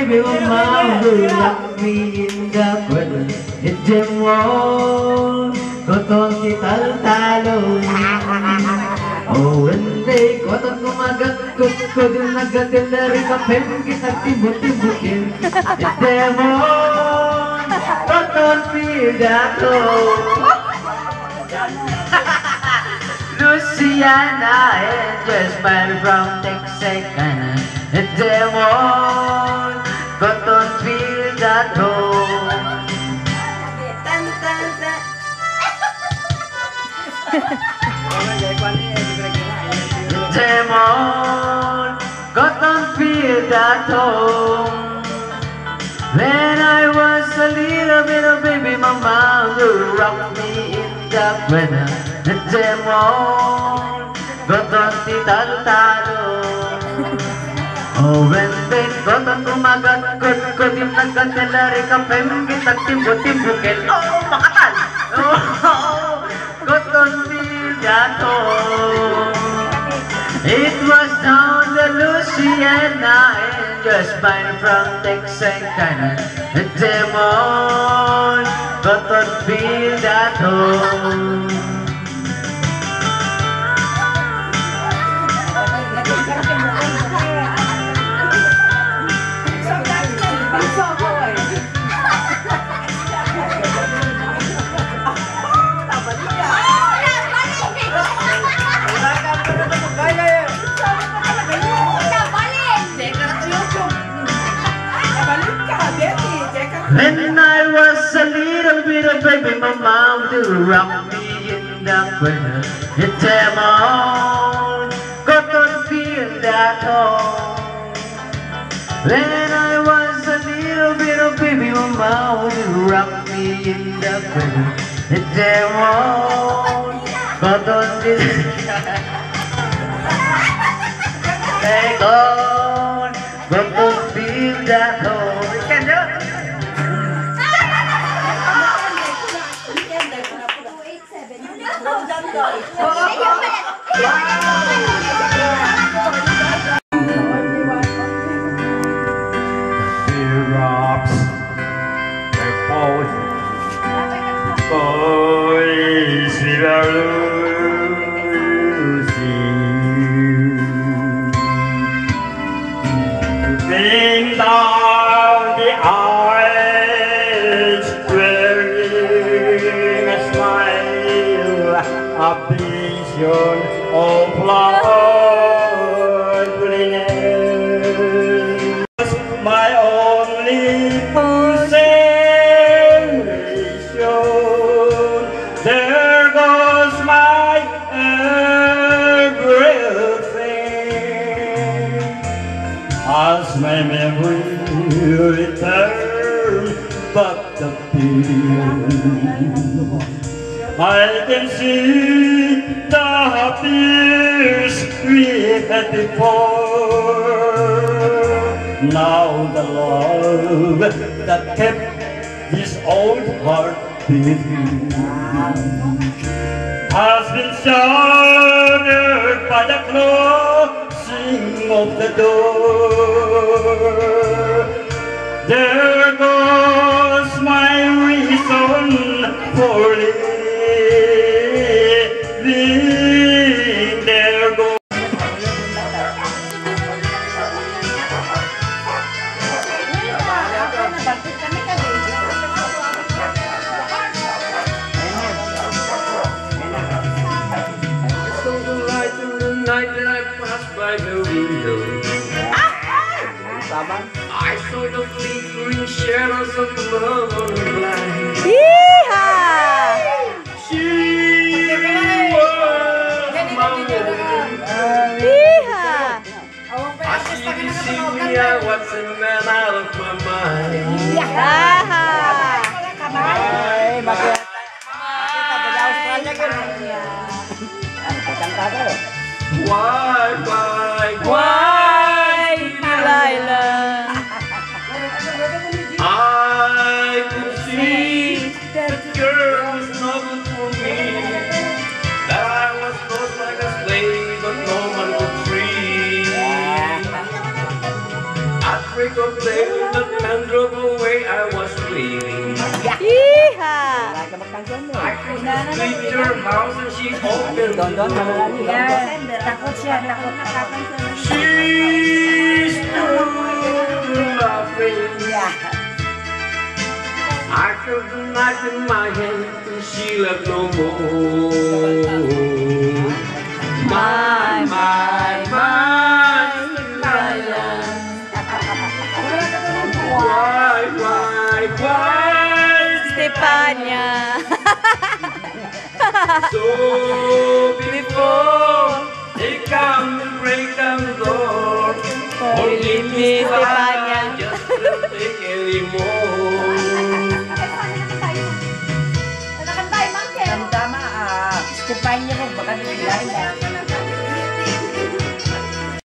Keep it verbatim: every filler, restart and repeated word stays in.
baby mama will lock me in the corner. Hit them all, koton kita talo. Oh, when they koton kumagat kut kodin nagatin dari kapen kita tibut-tibutin. Hit them all, koton pidato. Luciana and Jasmine from Texarkana. Hit them all, koton pidato. Them all, koton pidato. When I was a little bit of baby, my mom would rock me in the corner. Them all, koton titalo. Oh, when they koton kumagat kut kutim nagkatelari kapem kitag timbo-timbukin. Oh, makatal! Oh, koton pidato. It was down the Luciana and Jasmine from Texarkana. Them all, koton pidato. When I was a little bit of baby, my mom would rock me in the corner. Hit them all, koton pidato. When I was a little bit of baby, my mom would rock me in the corner. Hit them all, koton pidato. Take on, koton pidato. We can do it. Teardrops they fall. Boys, we are losing. Bring down the eyes, wearing a smile, a vision of loveliness. My only possession. There goes my everything. As my memory returns back to field, I can see the tears we had before. Now the love that kept this old heart beating has been shattered by the closing of the door. There goes my reason for living. There goes. Night that I passed by the window, I saw the flickering shadows of love on the blind. She was my woman. As she received me, I was a man out of my mind. Why, why, why, Delilah? I could see that the girl was not good for me, that I was not like a slave, but no man could free. At break of day, the man drove away, I was waiting. Iha! I could leave your house and she opened the door. Takot siya, takot na She stood laughing. I took the knife in my hand and she left no more. My, my, my, Ryan. Why, why, why? Stefania! So before they come and break down the door, only me, Stefania. just don't take anymore. Tama, ah, Stefania mo, baka nila.